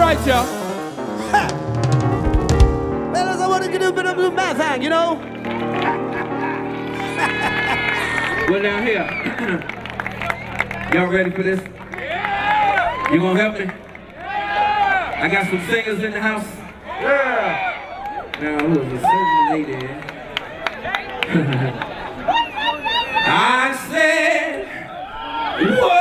right, y'all. Fellas, I want to do a bit of a math hang, you know? Well, now here. Y'all ready for this? Yeah! You gonna help me? Yeah! I got some singers in the house. Yeah! Now, who is a certain lady? I said, what?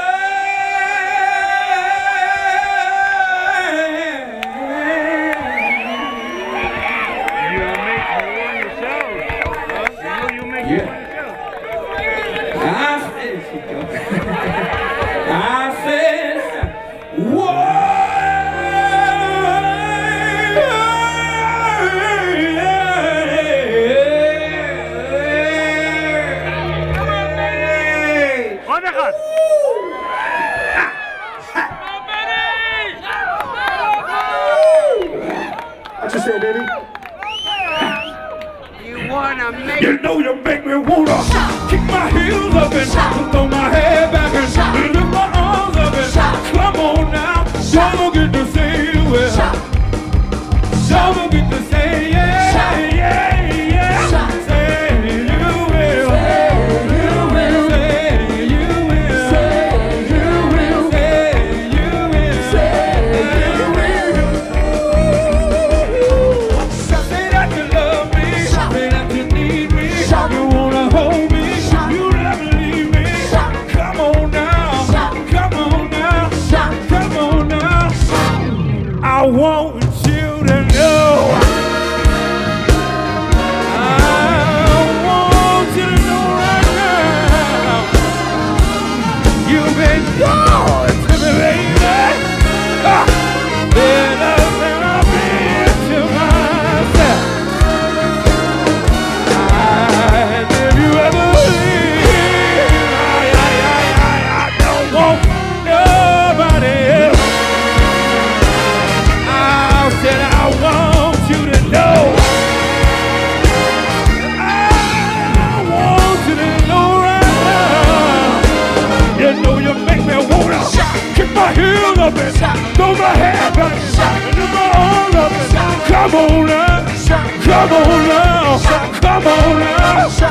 What you say, baby? You wanna make You know you make me wanna kick my heels up and throw my head back and lift my arms up and come on now. Don't get to say you will. Don't get to say yeah, yeah, yeah. Say you will. Say you will. Say you will. Say you will. Say you will. Say you will. Say that you love me. Say that you need me. You wanna hold me. You never leave me. Come on now. Come on now. Come on now. I want you to know. I want you to know right now. You've been good to me, baby. Better than I've been to myself. And if you ever leave, I don't want nobody else. I said I want you to know. I want you to know right now. You know you make me wanna kick my heels up and throw my head back and lift my arms up and come on now, come on now, come on now.